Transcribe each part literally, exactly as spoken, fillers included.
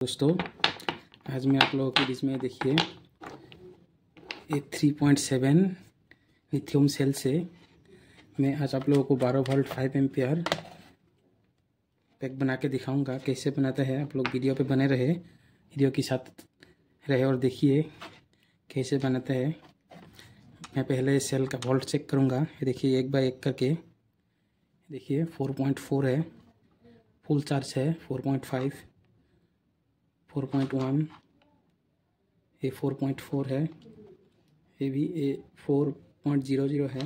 दोस्तों, आज मैं आप लोगों के बीच में देखिए ये three point seven lithium cell से मैं आज आप लोगों को बारह वोल्ट फाइव एम्पियर पैक बना के दिखाऊंगा। कैसे बनाता है आप लोग वीडियो पे बने रहे, वीडियो के साथ रहे और देखिए कैसे बनाता है। मैं पहले सेल का वोल्ट चेक करूंगा। ये देखिए एक बाय एक करके देखिए फोर पॉइंट फोर है, फुल चार्ज है। Four point five, four point one, ये फोर पॉइंट फोर है, ये भी a four point zero zero है।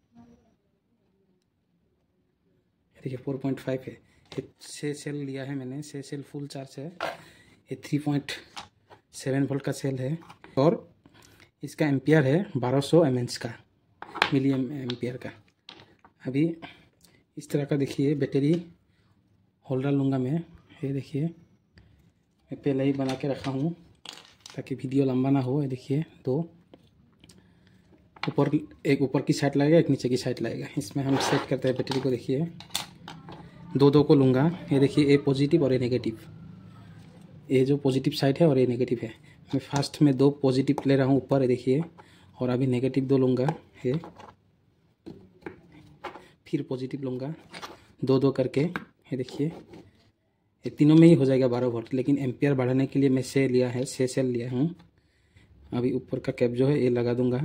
देखिए फोर पॉइंट फाइव है। ये छः सेल लिया है मैंने, छः सेल फुल चार्ज है। ये थ्री पॉइंट सेवन वोल्ट का सेल है और इसका एम्पियर है बारह सौ एम एच का, मिली एम्पियर का। अभी इस तरह का देखिए बैटरी होल्डर लूँगा मैं। ये देखिए मैं पहले ही बना के रखा हूँ ताकि वीडियो लंबा ना हो। ये देखिए दो ऊपर, एक ऊपर की साइड लगेगा, एक नीचे की साइड लगेगा। इसमें हम सेट करते हैं बैटरी को। देखिए दो दो को लूँगा। ये देखिए ए पॉजिटिव और ए नेगेटिव, ये जो पॉजिटिव साइड है और ये नेगेटिव है। मैं फर्स्ट में दो पॉजिटिव ले रहा हूँ ऊपर, देखिए, और अभी नेगेटिव दो लूँगा। ये फिर पॉजिटिव लूँगा, दो दो करके। ये देखिए ये तीनों में ही हो जाएगा बारह वोल्ट, लेकिन एम्पियर बढ़ाने के लिए मैं से लिया है, से सेल लिया हूँ। अभी ऊपर का कैप जो है ये लगा दूंगा।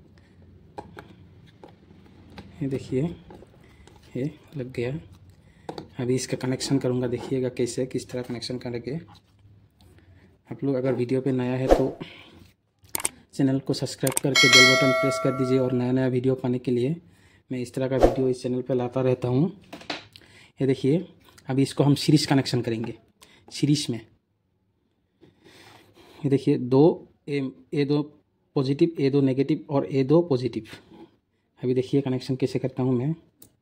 ये देखिए ये लग गया। अभी इसका कनेक्शन करूँगा, देखिएगा कैसे किस तरह कनेक्शन करेंगे। आप लोग अगर वीडियो पे नया है तो चैनल को सब्सक्राइब करके बेल बटन प्रेस कर दीजिए, और नया नया वीडियो पाने के लिए मैं इस तरह का वीडियो इस चैनल पे लाता रहता हूँ। ये देखिए अभी इसको हम सीरीज कनेक्शन करेंगे, सीरीज में। ये देखिए दो ए ए दो पॉजिटिव, ए दो नेगेटिव और ए दो पॉजिटिव। अभी देखिए कनेक्शन कैसे करता हूँ मैं।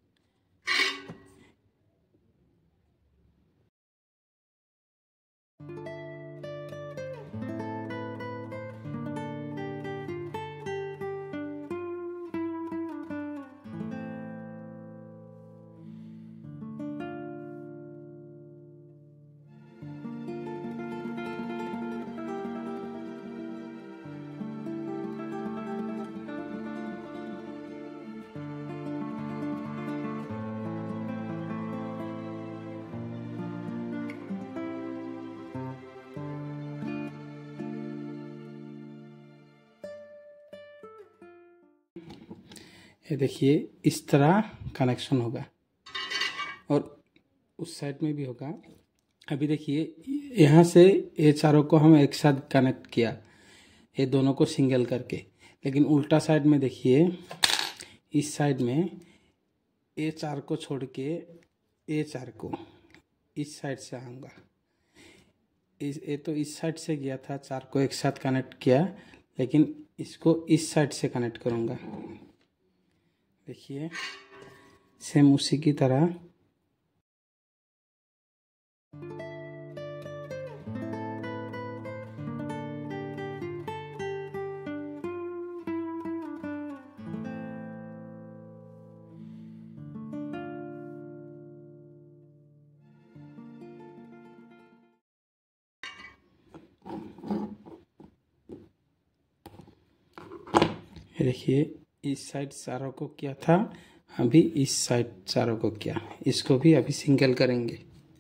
ये देखिए इस तरह कनेक्शन होगा और उस साइड में भी होगा। अभी देखिए यहाँ से ये चारों को हम एक साथ कनेक्ट किया, ये दोनों को सिंगल करके, लेकिन उल्टा साइड में देखिए इस साइड में ए चार को छोड़ के ए चार को इस साइड से आऊँगा। इस ये तो इस साइड से गया था, चार को एक साथ कनेक्ट किया, लेकिन इसको इस साइड से कनेक्ट करूँगा। देखिए सेम उसी की तरह। देखिए इस साइड चारों को किया था, अभी इस साइड चारों को किया, इसको भी अभी सिंगल करेंगे।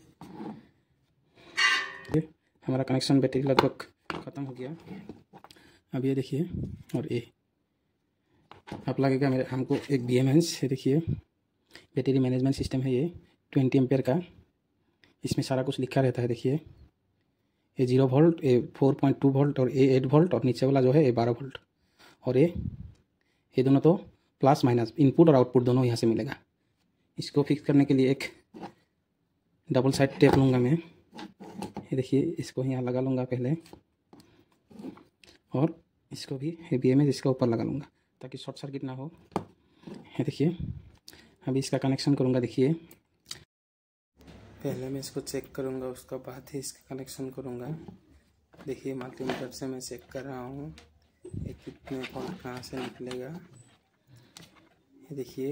हमारा कनेक्शन बैटरी लगभग ख़त्म हो गया। अब ये देखिए, और ये अब लगेगा मेरे हमको एक बी एम एच। देखिए बैटरी मैनेजमेंट सिस्टम है ये, ट्वेंटी एम्पियर का। इसमें सारा कुछ लिखा रहता है। देखिए ये zero volt, a four point two volt और ए एट वोल्ट, और नीचे वाला जो है ये बारह वोल्ट। और ये ये दोनों तो प्लस माइनस, इनपुट और आउटपुट दोनों यहाँ से मिलेगा। इसको फिक्स करने के लिए एक डबल साइड टेप लूँगा मैं। ये देखिए इसको यहाँ लगा लूँगा पहले, और इसको भी ये बी एम एच इसका ऊपर लगा लूँगा ताकि शॉर्ट सर्किट ना हो। ये देखिए अभी इसका कनेक्शन करूँगा। देखिए पहले मैं इसको चेक करूँगा, उसके बाद ही इसका कनेक्शन करूँगा। देखिए मल्टीमीटर से मैं चेक कर रहा हूँ ये कितने वोल्ट कहाँ से निकलेगा। ये देखिए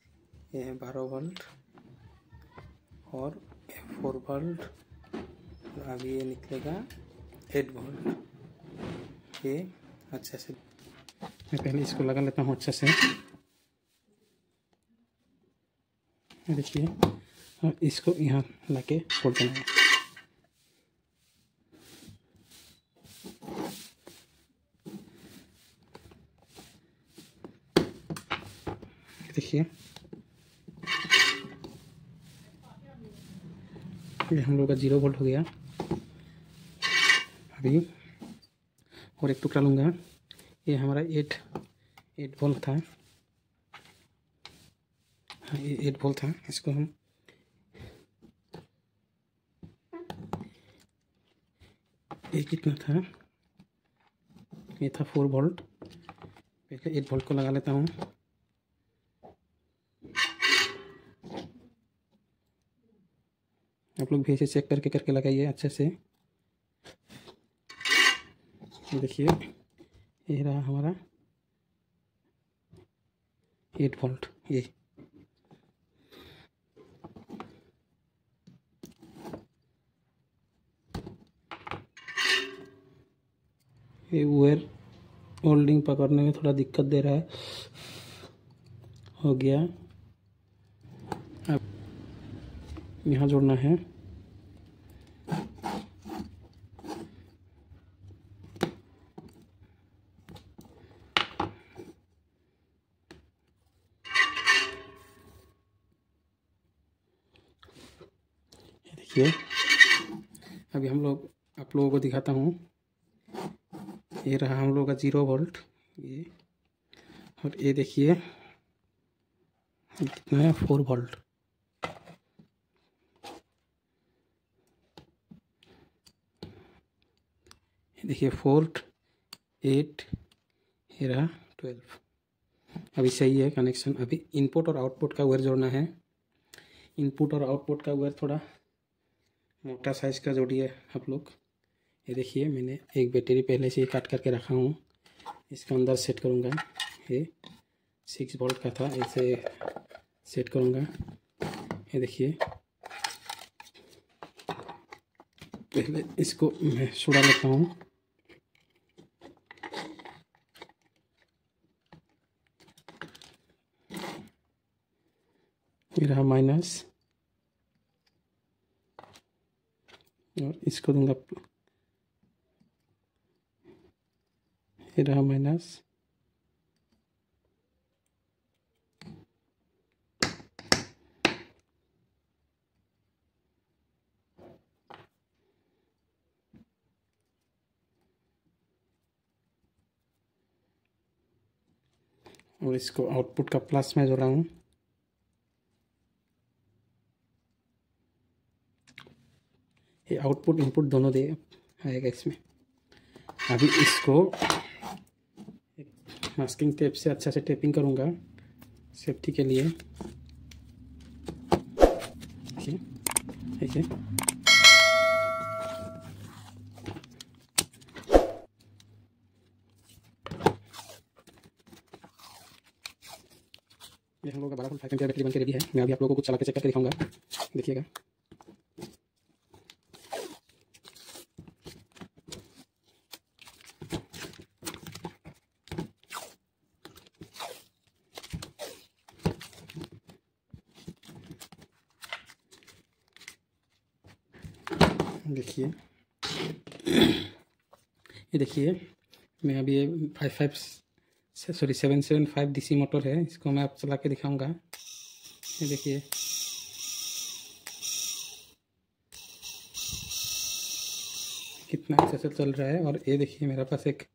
ये बारह वोल्ट और फोर वोल्ट अब ये निकलेगा एट वोल्ट। ये अच्छा से मैं पहले इसको लगा लेता हूँ अच्छा से, देखिए, और इसको यहाँ लाके खोल देना है। देखिए ये हम लोग का जीरो वोल्ट हो गया। अभी और एक टुकड़ा लूँगा, ये हमारा एट एट वोल्ट था। हाँ ये एट वोल्ट था, इसको हम ये कितना था, ये था फोर वोल्ट। पहले एट वोल्ट को लगा लेता हूँ। आप लोग भी ऐसे चेक करके करके लगाइए अच्छे से। देखिए ये रहा हमारा एट वोल्ट। ये ये वायर होल्डिंग पकड़ने में थोड़ा दिक्कत दे रहा है। हो गया। अब यहाँ जोड़ना है। देखिए अभी हम लोग आप लोगों को दिखाता हूँ। ये रहा हम लोग का जीरो वोल्ट ये, और ये देखिए कितना है, फोर वोल्ट। देखिए फोर्ट एट, ये रहा ट्वेल्व। अभी सही है कनेक्शन। अभी इनपुट और आउटपुट का वायर जोड़ना है। इनपुट और आउटपुट का वायर थोड़ा मोटा साइज का जोड़िए आप लोग। ये देखिए मैंने एक बैटरी पहले से ही काट करके रखा हूँ, इसका अंदर सेट करूँगा। ये सिक्स वोल्ट का था, ऐसे सेट करूँगा। ये देखिए पहले इसको मैं छुड़ा लेता हूँ। ये रहा माइनस, और इसको दूंगा, ये रहा माइनस। और इसको आउटपुट का प्लस में जोड़ा हूँ। ये आउटपुट इनपुट दोनों दे आएगा इसमें। अभी इसको एक मास्किंग टेप से अच्छा से टेपिंग करूँगा सेफ्टी के लिए। देखिए देखिए ये हम लोग का बारह वोल्ट फाइव एम्पियर बैटरी बन के रेडी है। मैं अभी आप लोगों को कुछ चला के चेक करके दिखाऊंगा, देखिएगा। देखिए ये देखिए मैं अभी ये five five sorry seven seven five D C motor है, इसको मैं आप चला के दिखाऊंगा। ये देखिए कितना अच्छा से चल रहा है। और ये देखिए मेरे पास एक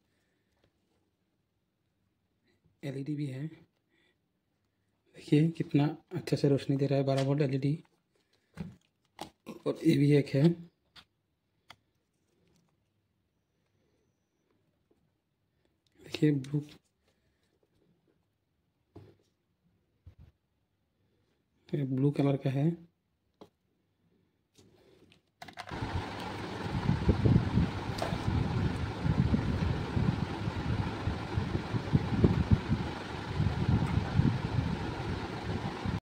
एलईडी भी है, देखिए कितना अच्छा से रोशनी दे रहा है, बारह वोल्ट एलईडी। और ये भी एक है, देखिए ब्लू, ब्लू कलर का है।